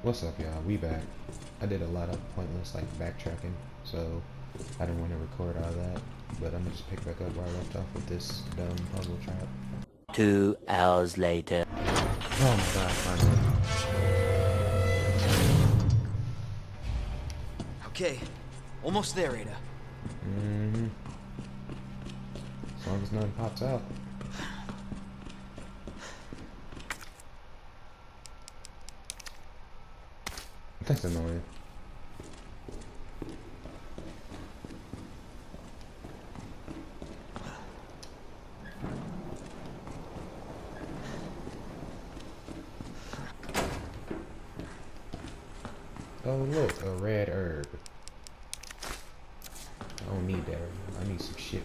What's up, y'all? We back. I did a lot of pointless like backtracking, so I didn't want to record all that. But I'm gonna just pick back up where I left off with this dumb puzzle trap. 2 hours later. Oh my god, finally. Okay, almost there, Ada. As long as nothing pops out. That's annoying. Oh look, a red herb. I don't need that herb. I need some shit.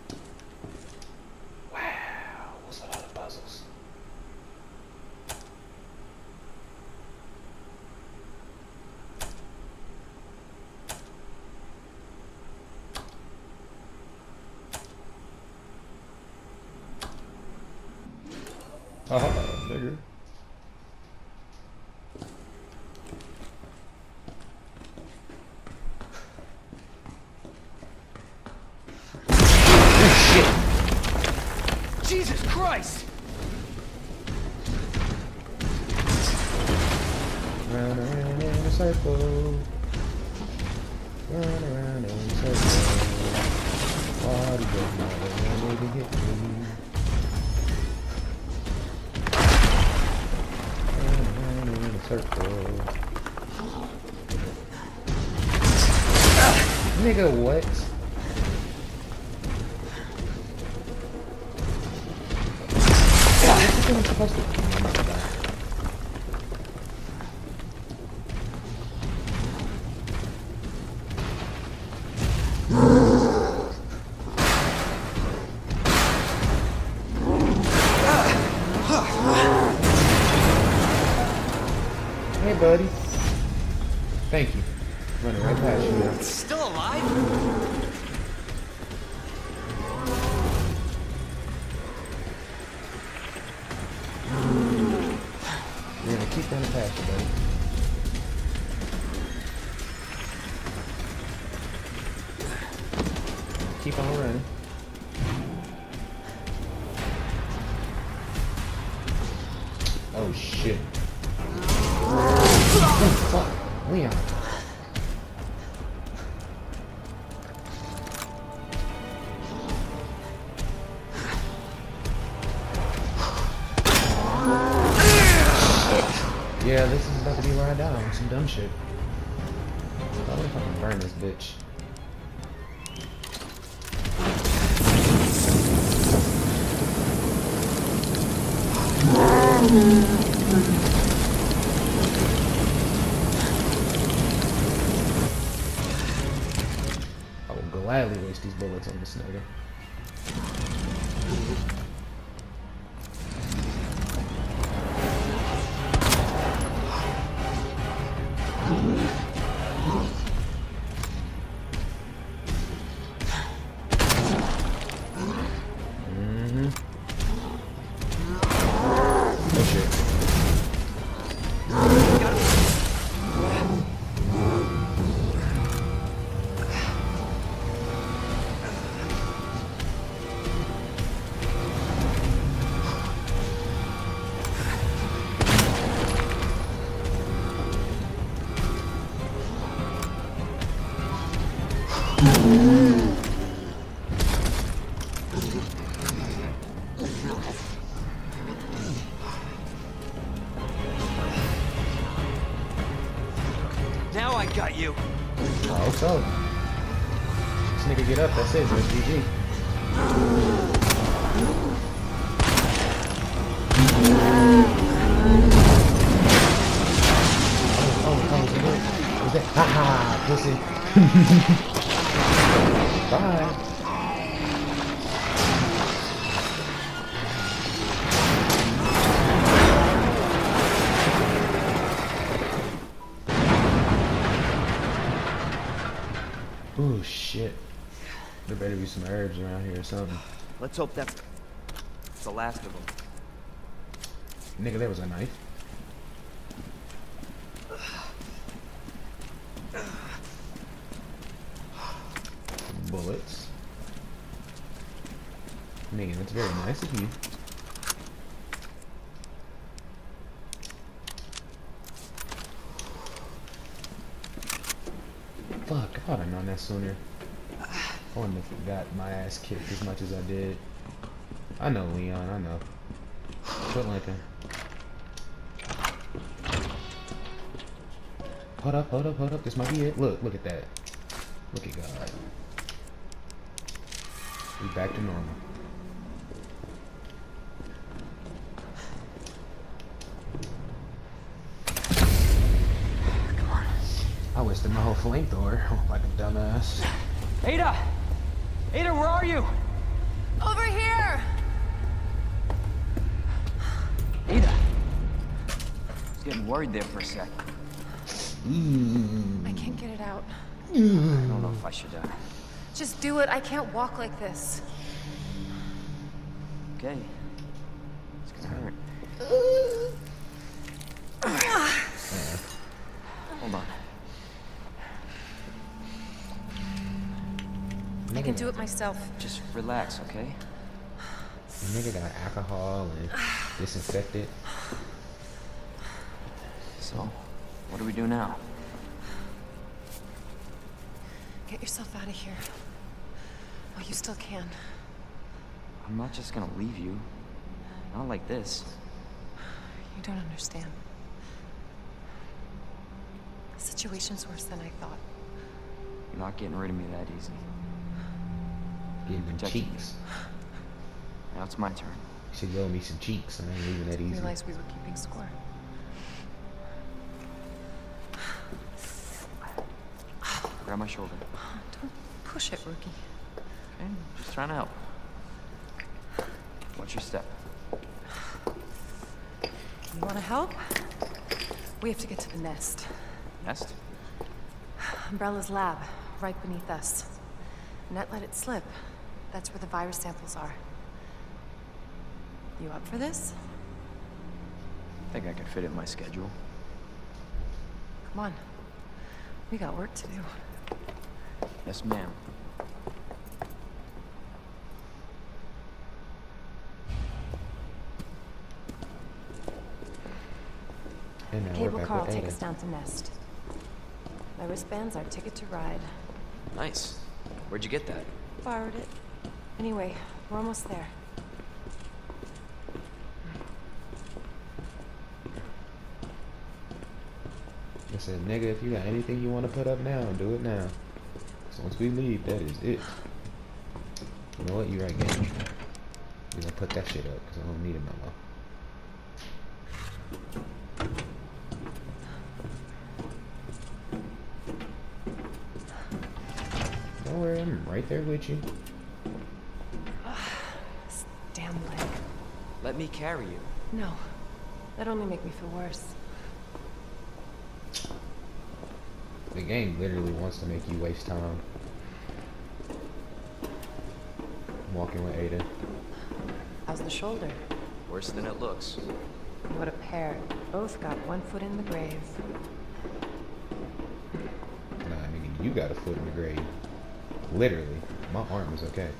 Wow, what's a lot of puzzles? Haha, nigga. Jesus Christ! Round around in a circle. Run around in a circle. Why do you never want to hit me? Run around in a circle. Nigga, what? I'm supposed to. I'm not gonna die. Hey, buddy. Thank you. Running right past you now. Still alive? We're gonna keep running past you, buddy. Keep on running. Oh shit. Oh fuck. Leon. Yeah, this is about to be where I die on some dumb shit. I wonder if I can burn this bitch. I will gladly waste these bullets on this nigga. Oh shit. Now I got you. I hope so. This nigga get up, that's it, that's GG. Oh, is that? Haha, pussy. Bye. Oh shit. There better be some herbs around here or something. Let's hope that's the last of them. Nigga, there was a knife. mean, it's very nice of you. Fuck, I ought have known that sooner. I wouldn't have got my ass kicked as much as I did. I know, Leon, I know. Quit Lincoln. Hold up, hold up, hold up. This might be it. Look at that. Look at God. We back to normal. Come on. I wasted my whole flamethrower like a dumbass. Ada! Ada, where are you? Over here! Ada! I was getting worried there for a sec. I can't get it out. I don't know if I should, Just do it. I can't walk like this. Okay. It's gonna hurt. Hold on. I can do it myself. Just relax, okay? The nigga got alcohol and disinfected. So, what do we do now? Get yourself out of here. While you still can. I'm not just gonna leave you. Not like this. You don't understand. The situation's worse than I thought. You're not getting rid of me that easy. Getting them Protecting cheeks. Now it's my turn. You should owe me some cheeks and I ain't leaving that I easy. realized we were keeping score. Grab my shoulder. Don't push it, rookie. Okay, just trying to help. Watch your step. You want to help? We have to get to the nest. Nest? Umbrella's lab, right beneath us. Net let it slip. That's where the virus samples are. You up for this? I think I can fit it in my schedule. Come on. We got work to do. Yes, ma'am. And now Cable we're car back will with take us Ada. down to Nest. My wristband's our ticket to ride. Nice. Where'd you get that? Borrowed it. Anyway, we're almost there. I said, nigga, if you got anything you want to put up now, do it now. So once we leave, that is it. You know what? You right, gang. We're gonna put that shit up because I don't need it no more. Don't worry, I'm right there with you. This damn leg. Let me carry you. No. That'd only make me feel worse. The game literally wants to make you waste time. I'm walking with Ada. How's the shoulder? Worse than it looks. What a pair. Both got one foot in the grave. Nah, nigga, you got a foot in the grave. Literally. My arm is okay.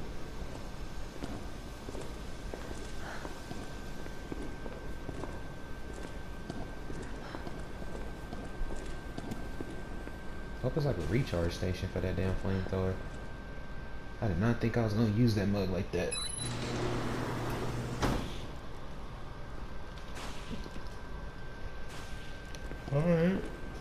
Hope it's like a recharge station for that damn flamethrower. I did not think I was gonna use that mug like that. Alright.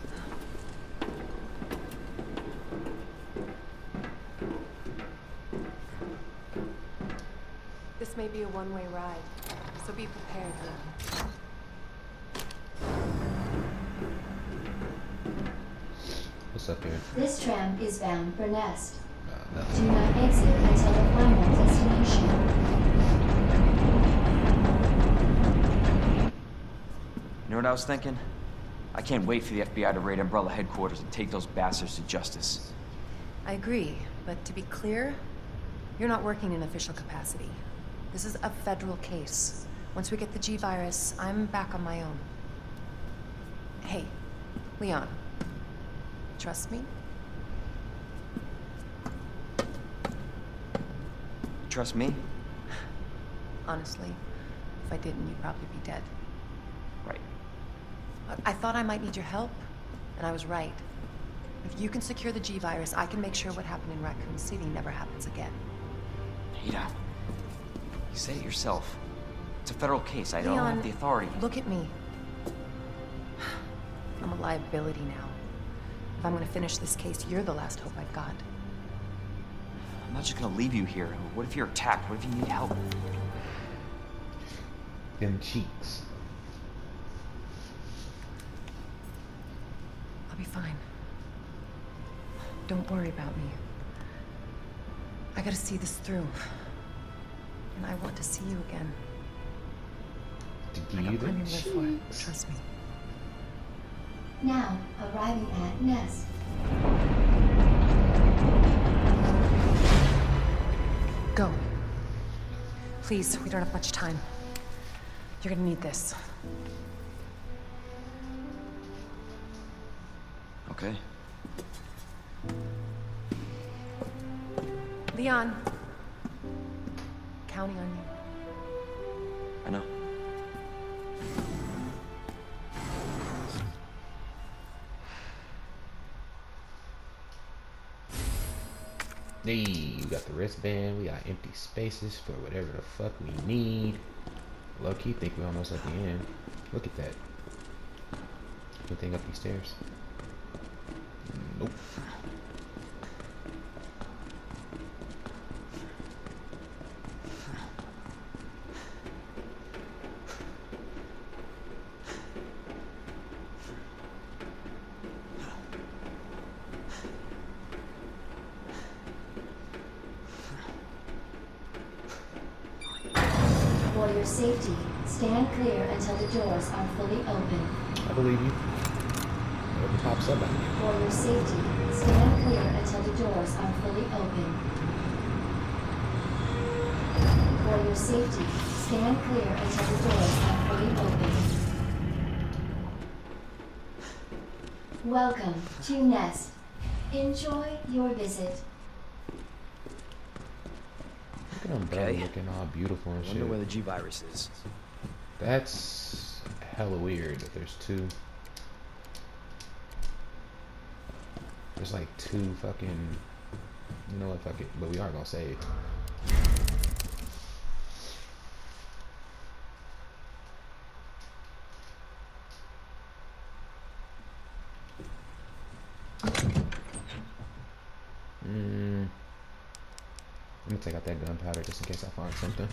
This may be a one-way ride, so be prepared. What's up here? This tram is bound for Nest. Nah, Do nothing. not exit until the final destination. You know what I was thinking? I can't wait for the FBI to raid Umbrella headquarters and take those bastards to justice. I agree, but to be clear, you're not working in official capacity. This is a federal case. Once we get the G-Virus, I'm back on my own. Hey, Leon. Trust me? Trust me? honestly. If I didn't, you'd probably be dead. Right. I thought I might need your help, and I was right. If you can secure the G-Virus, I can make sure what happened in Raccoon City never happens again. Ada, you said it yourself. It's a federal case. I don't Leon, have the authority. Look at me. I'm a liability now. If I'm gonna finish this case, you're the last hope I've got. I'm not just gonna leave you here. What if you're attacked? What if you need help? Them cheeks. I'll be fine. Don't worry about me. I gotta see this through. And I want to see you again. To I give got you plenty them to live for. cheeks. Trust me. Now arriving at Nest. Go. Please, we don't have much time. You're gonna need this. Okay. Leon. Counting on you. I know. Hey, we got the wristband, we got empty spaces for whatever the fuck we need. Low-key think we're almost at the end. Look at that. Anything up these stairs? Nope. For your safety, stand clear until the doors are fully open. I believe you. Whatever pops up at me. For your safety, stand clear until the doors are fully open. For your safety, stand clear until the doors are fully open. Welcome to Nest. Enjoy your visit. Look at Umbrella Okay. looking all beautiful and I wonder shit. where the G-Virus is. That's hella weird that there's two. There's like two fucking. You know what, fuck it. But we are gonna save. I'm gonna take out that gunpowder just in case I find something.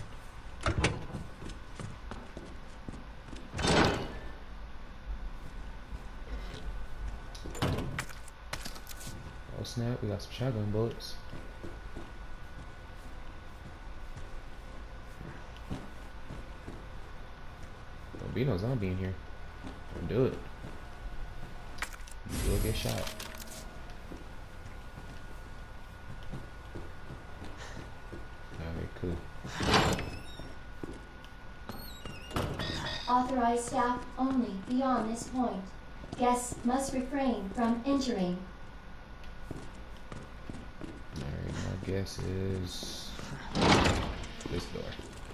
Oh snap, we got some shotgun bullets. Don't be no zombie in here. Don't do it. You will get shot. Alright, cool. Authorized staff only beyond this point. Guests must refrain from entering. Alright, my guess is this door.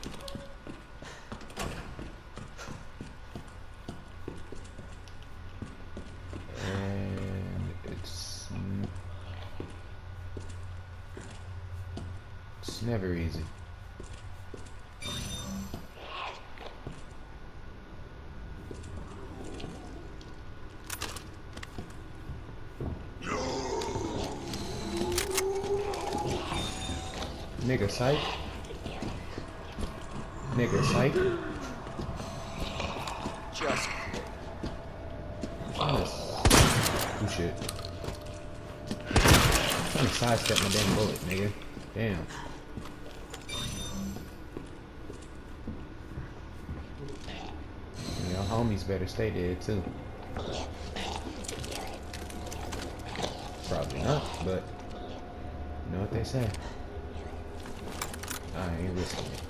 And it's never easy. Nigga psych. Nigga psych. Just Oh shit. I'm trying to sidestep my damn bullet, nigga. Damn. Y'all homies better stay dead too. Probably not, but you know what they say. I ain't risking it.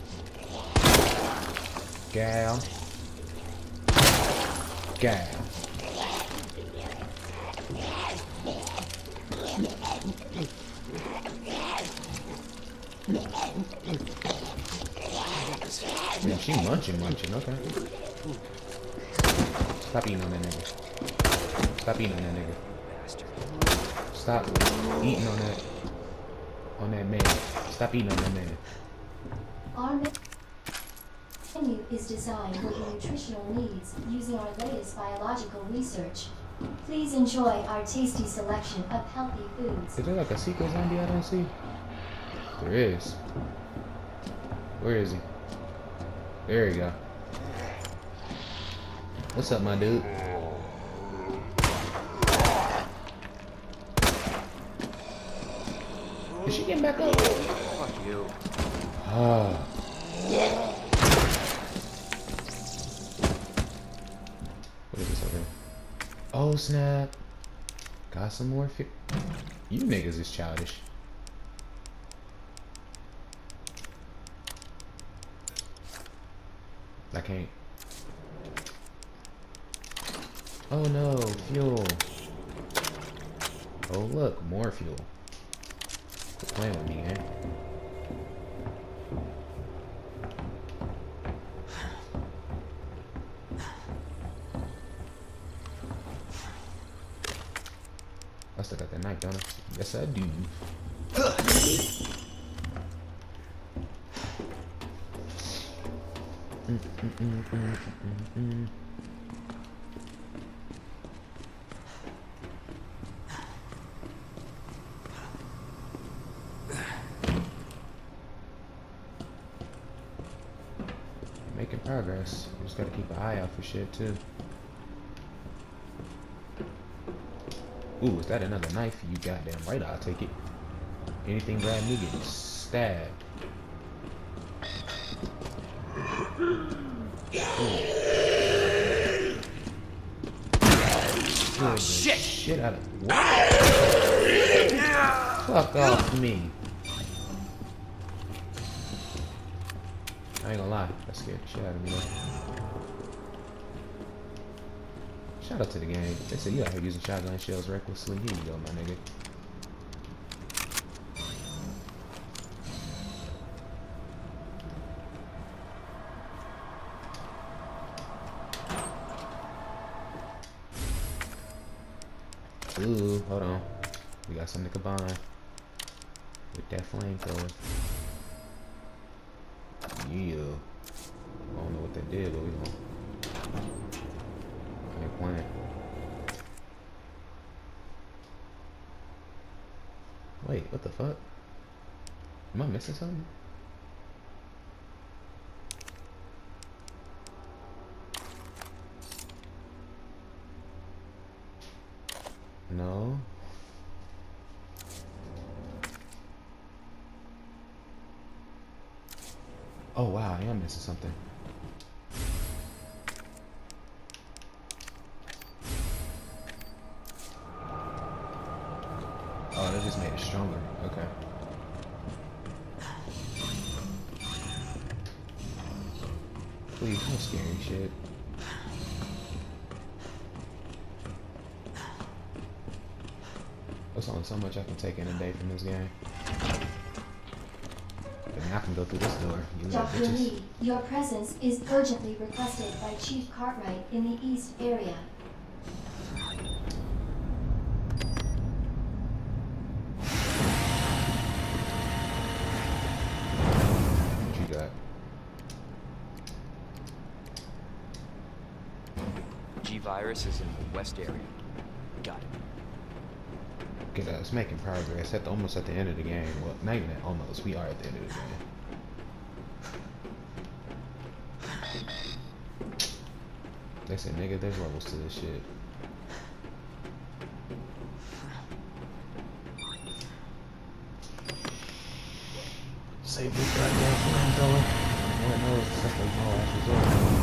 Gal. Gal. she munching, okay. Stop eating on that nigga. Stop eating on that nigga. Stop eating on that man. Stop eating on that man. Our menu is designed for your nutritional needs using our latest biological research. Please enjoy our tasty selection of healthy foods. Is there like a secret zombie I don't see? There is. Where is he? There you go. What's up, my dude? Is she getting back up? Fuck you. Ah. What is this over here? Oh snap! Got some more You niggas is childish. I can't. Oh no, fuel. Oh look, more fuel. Quit playing with me, man. I still got that knife, don't I? Yes, I do. Making progress. You just gotta keep an eye out for shit too. Ooh, is that another knife? You goddamn right, I'll take it. Anything grab me getting stabbed. Oh shit! Shit out of what? Fuck off me. I ain't gonna lie, that scared the shit out of me though. Shout out to the game. They said you out here using shotgun shells recklessly. Here you go, my nigga. Ooh, hold on. We got something to combine with that flamethrower. Yeah. I don't know what that did, but we gonna playing. Wait, what the fuck? Am I missing something? No. Oh wow, I am missing something. Oh, that just made it stronger. Okay. Please, no scary shit. There's only so much I can take in a day from this game. But now I can go through this door. You little Dr. bitches. Lee, your presence is urgently requested by Chief Cartwright in the East area. What you got? G-Virus is in the west area. Got it. Get us making progress almost at the end of the game. Well, not even at almost. We are at the end of the game. They said, nigga, there's levels to this shit. Save this goddamn flamethrower. Lord knows stuff like my last resort.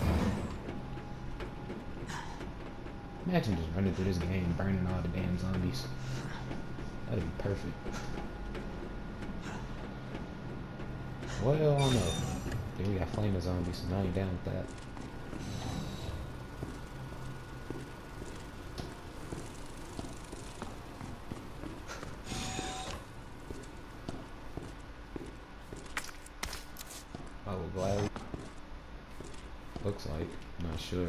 Imagine just running through this game, burning all the damn zombies. That'd be perfect. Well, I don't know. Then we got flaming zombies, so I ain't down with that. I will gladly. Looks like. I'm not sure.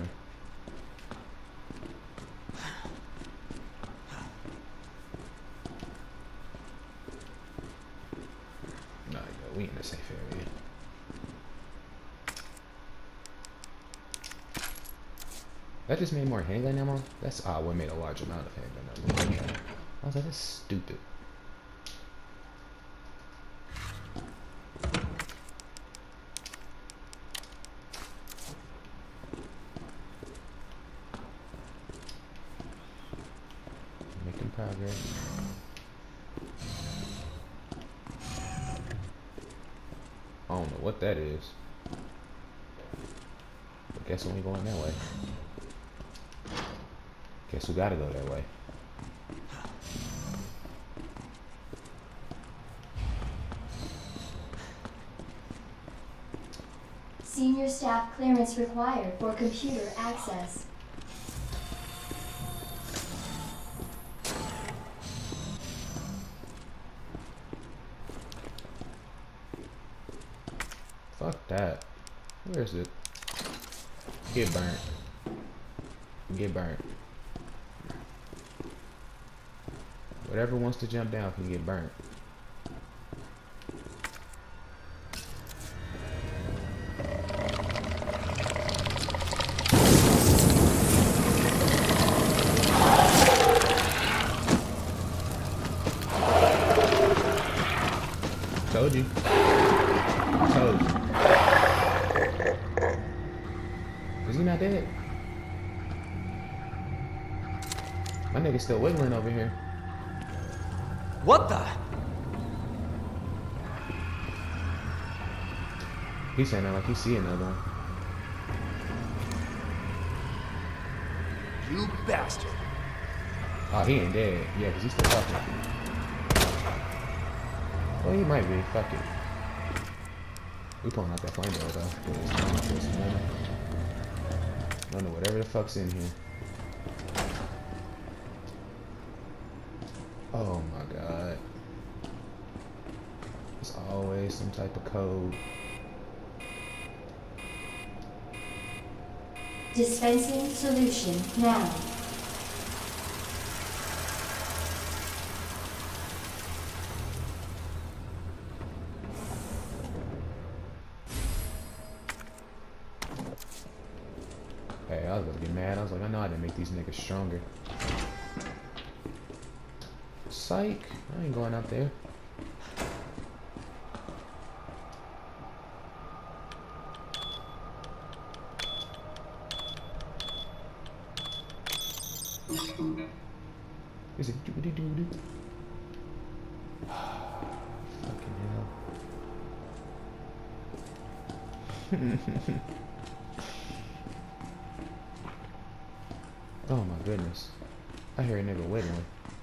Nah, we in the safe area. That just made more handgun ammo? That's odd. We made a large amount of handgun ammo. I was like, that's stupid. Making progress. I don't know what that is. But guess we ain't going that way. Guess we gotta go that way. Senior staff clearance required for computer access. Fuck that. Where is it? Get burnt. Get burnt. Whatever wants to jump down can get burnt. Told you. Told you. Is he not dead? My nigga's still wiggling over here. What the? He's saying that like he's seeing another one. You bastard. Oh, he ain't dead. Yeah, because he's still talking. Well, he might be. Fuck it. We pulling out that flamethrower though. I don't know whatever the fuck's in here. Oh my god. There's always some type of code. Dispensing solution now. Hey, I was gonna get mad. I was like, I know I didn't make these niggas stronger. Psych. I ain't going out there. Is it doody doody? Fucking hell. Oh my goodness. I hear a nigga wiggling.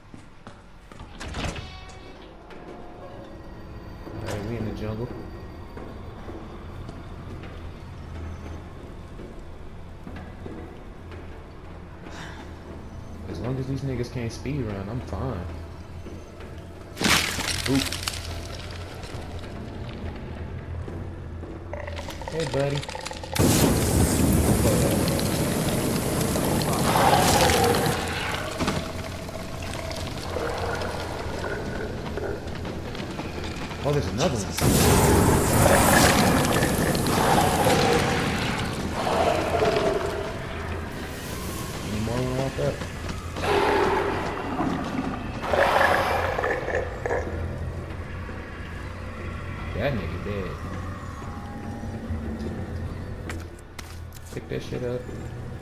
Alright, we in the jungle. As long as these niggas can't speed run, I'm fine. Oop. Hey, buddy. Oh, there's another one. Any more want to walk up? That nigga dead. Pick that shit up.